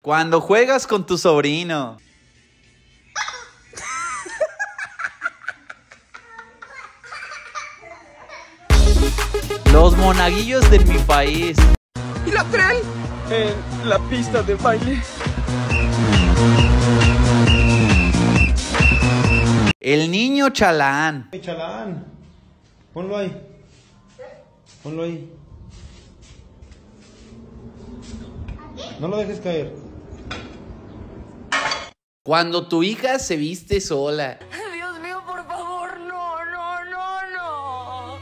Cuando juegas con tu sobrino. Los monaguillos de mi país. ¿Y la tren? En la pista de baile. El niño chalán. Hey, chalán, ponlo ahí. Ponlo ahí. No lo dejes caer. Cuando tu hija se viste sola. Dios mío, por favor, no, no, no, no.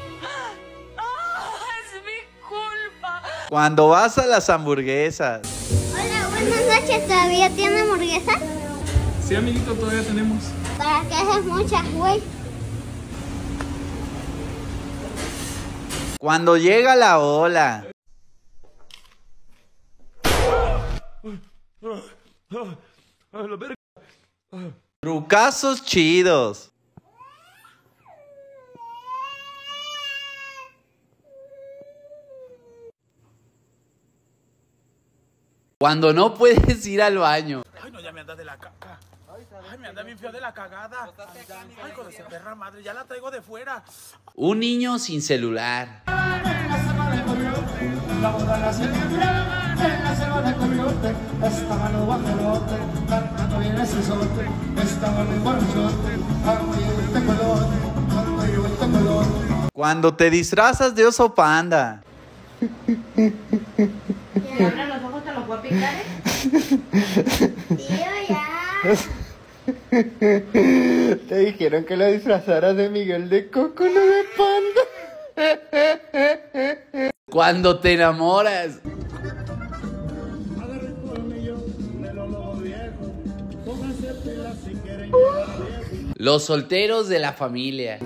Es mi culpa. Cuando vas a las hamburguesas. Hola, buenas noches. ¿Todavía tiene hamburguesas? Sí, amiguito, todavía tenemos. ¿Para qué haces muchas, güey? Cuando llega la ola. Trucazos chidos. Cuando no puedes ir al baño. Ay, no, ya me anda de la caca. Ay, me anda bien feo de la cagada. Ay, con esa perra madre, ya la traigo de fuera. Un niño sin celular. Cuando te disfrazas de oso panda. ¿Te abran los ojos, te los voy a picar, Tío, ya. Te dijeron que la disfrazaras de Miguel de Coco, no de panda. Cuando te enamoras. Los solteros de la familia.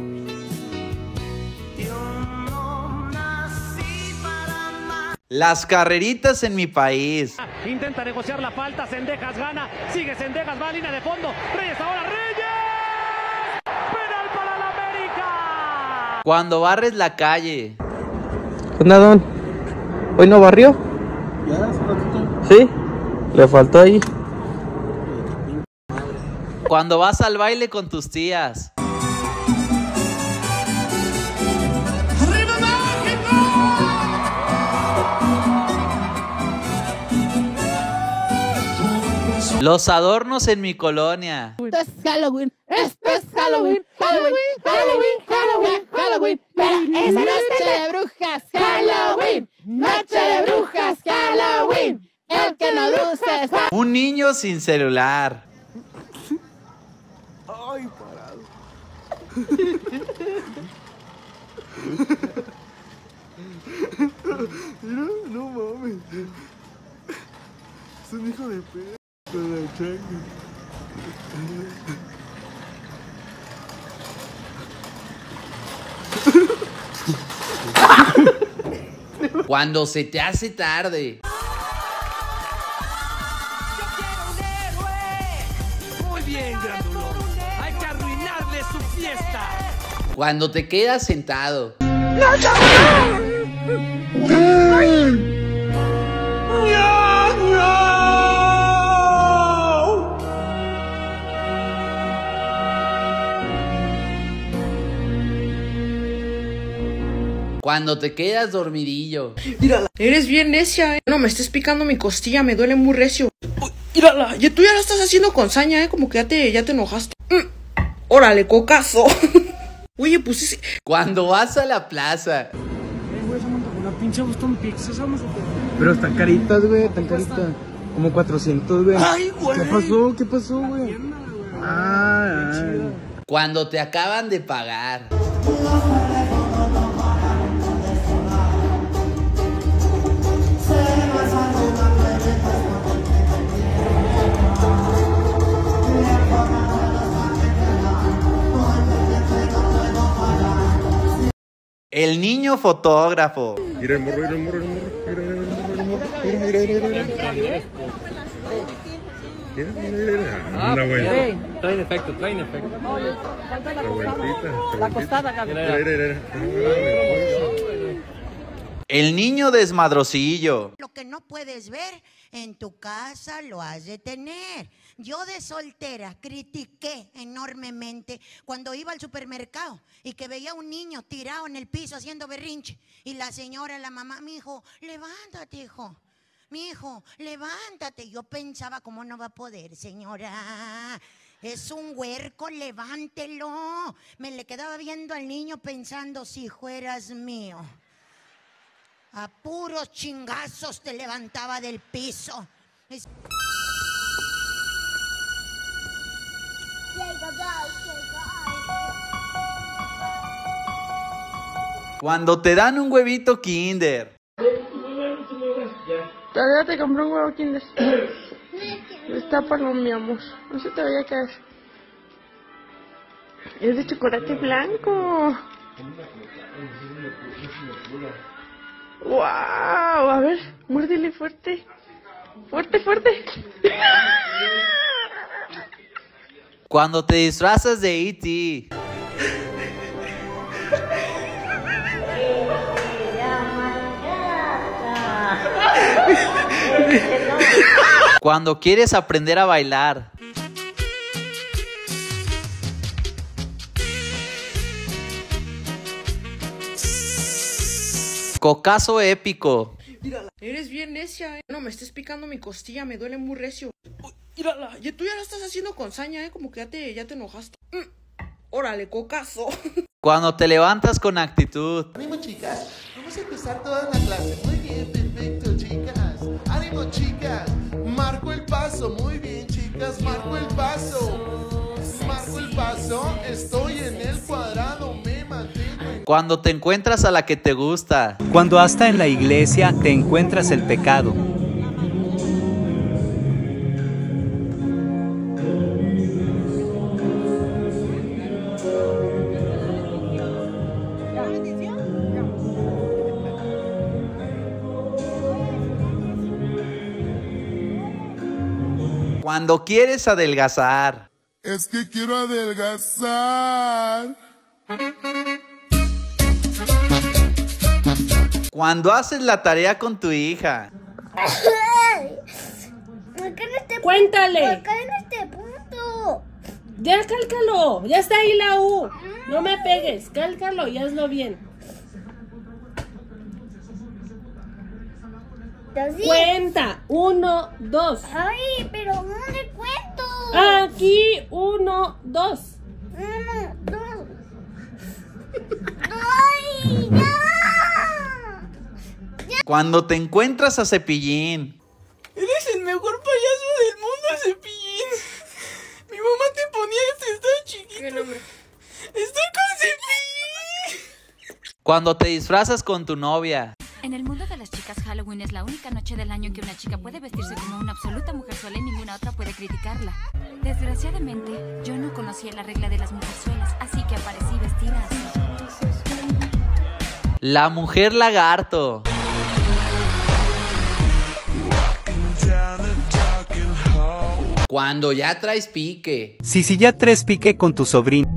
Las carreritas en mi país. Intenta negociar la falta, Zendejas gana, sigue Zendejas, va a línea de fondo, Reyes ahora, Reyes. Penal para la América. Cuando barres la calle. ¿Qué onda, don? ¿Hoy no barrió? Ya, hace ratito. Sí, le faltó ahí. Cuando vas al baile con tus tías. Los adornos en mi colonia. Esto es Halloween, esto es Halloween, Halloween, Halloween, Halloween, Halloween. Pero es noche de brujas, Halloween, noche de brujas, Halloween. El que no luce está... Un niño sin celular. Ay, parado. Mira, no mames. Es un hijo de perra con la changa. Cuando se te hace tarde. Muy bien, grandulón. Hay que arruinarle su fiesta. Cuando te quedas sentado. Cuando te quedas dormidillo. Mírala, eres bien necia, No me estés picando mi costilla, me duele muy recio. Uy, mírala, tú ya la estás haciendo con saña, Como que ya te enojaste. Órale, cocazo. Oye, pues ese... Cuando vas a la plaza. Güey, se monta con una pinche Boston Pizza, vamos a... Pero están caritas, güey, están caritas. Como 400, güey. Ay, güey. ¿Qué pasó? ¿Qué pasó, güey? Cuando te acaban de pagar. El niño fotógrafo. Mira el morro, mira el morro, mira el morro. Anda, güey. Traen efecto, traen efecto. La vueltita. La costada, Gabriel. El niño desmadrocillo. Lo lo que no puedes ver en tu casa lo has de tener. Yo de soltera critiqué enormemente cuando iba al supermercado y que veía a un niño tirado en el piso haciendo berrinche. Y la señora, la mamá, mi hijo, levántate, hijo. Mi hijo, levántate. Yo pensaba, ¿cómo no va a poder, señora? Es un huerco, levántelo. Me le quedaba viendo al niño pensando, si fueras mío. A puros chingazos te levantaba del piso. Cuando te dan un huevito Kinder. Todavía te compré un huevo Kinder. Destápalo, mi amor. No se te vaya a caer. Es de chocolate blanco. ¡Wow! A ver, muérdele fuerte. Fuerte, fuerte. Cuando te disfrazas de E.T. Cuando quieres aprender a bailar. Cocazo épico. Mírala, eres bien necia, No me estés picando mi costilla, me duele muy recio. Uy, mírala, tú ya la estás haciendo con saña, Como que ya te enojaste. Órale, cocazo. Cuando te levantas con actitud. Ánimo, chicas. Vamos a empezar toda la clase. Muy bien, perfecto, chicas. Ánimo, chicas. Marco el paso. Muy bien, chicas. Marco el paso. Marco el paso. Estoy en el cuadrado. Me mantengo. Cuando te encuentras a la que te gusta. Cuando hasta en la iglesia te encuentras el pecado. Cuando quieres adelgazar. Es que quiero adelgazar. Cuando haces la tarea con tu hija. Cuéntale. Acá en este punto. Ya cálcalo. Ya está ahí la U. No me pegues. Cálcalo y hazlo bien. ¿Así? Cuenta. 1, 2. Ay, pero ¿dónde cuento? Aquí. 1, 2. 1, 2. ¡Ay, ya! Cuando te encuentras a Cepillín. Eres el mejor payaso del mundo, Cepillín. Mi mamá te ponía este, está chiquito. ¿Qué nombre? Estoy con Cepillín. Cuando te disfrazas con tu novia. En el mundo de las chicas, Halloween es la única noche del año en que una chica puede vestirse como una absoluta mujerzuela y ninguna otra puede criticarla. Desgraciadamente, yo no conocía la regla de las mujerzuelas, así que aparecí vestida así. La mujer lagarto. Cuando ya traes pique. Si ya traes pique con tu sobrino.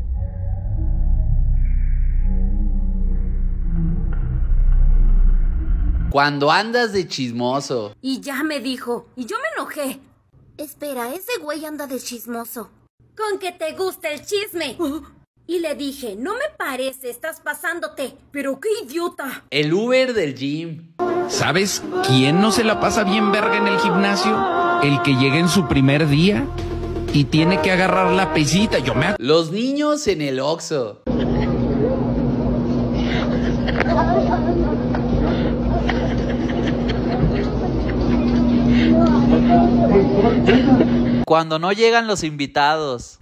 Cuando andas de chismoso. Y ya me dijo, y yo me enojé. Espera, ese güey anda de chismoso. Con que te gusta el chisme. Y le dije, no me parece, estás pasándote. Pero qué idiota. El Uber del gym. ¿Sabes quién no se la pasa bien verga en el gimnasio? El que llega en su primer día y tiene que agarrar la pesita. Los niños en el Oxxo. Cuando no llegan los invitados.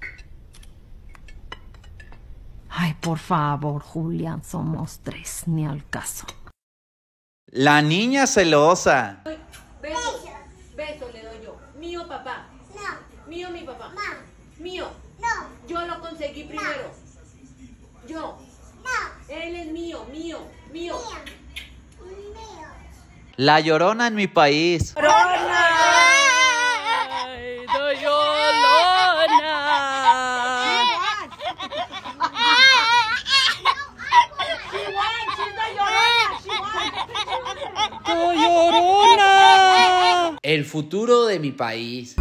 Ay, por favor, Julián, somos 3, ni al caso. La niña celosa. Beso. Beso le doy yo. Mío, papá. No. Mío, mi papá. No. Mío. No. Yo lo conseguí primero. Yo. No. Él es mío, mío, mío. La Llorona en mi país. ¡Llorona! ¡Ay, Llorona! She won, she's the Llorona, she won. el futuro de mi país.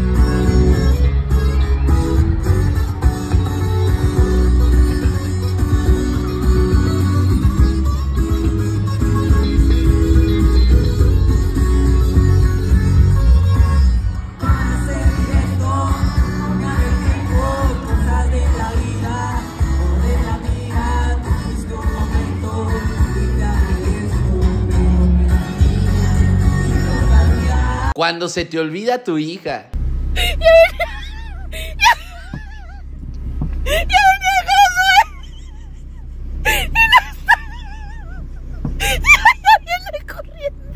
Cuando se te olvida tu hija. Ya venía con la suerte. Y no está. Ya viene corriendo.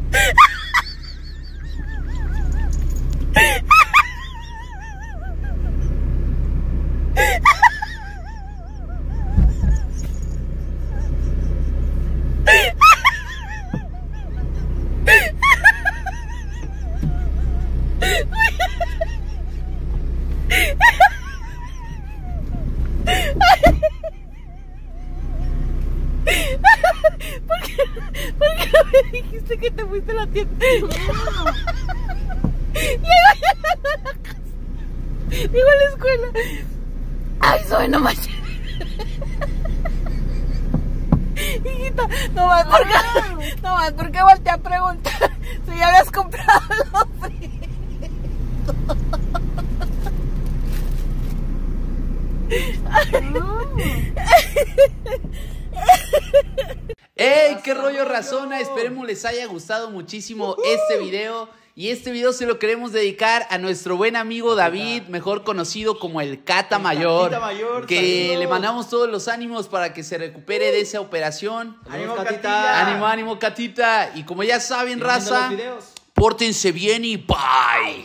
¿Por qué no me dijiste que te fuiste a la tienda? Digo a la escuela. Ay, soy no manches. Hijita, nomás porque volteé a preguntar si ya habías comprado los fritos. ¡Ey! ¡Qué rollo, razona! Esperemos les haya gustado muchísimo este video. Y este video se lo queremos dedicar a nuestro buen amigo David, mejor conocido como el Cata Mayor. Que saludos. Le mandamos todos los ánimos para que se recupere de esa operación. ¡Ánimo, Catita! ¡Ánimo, ánimo, Catita! Y como ya saben, raza, pórtense bien y bye.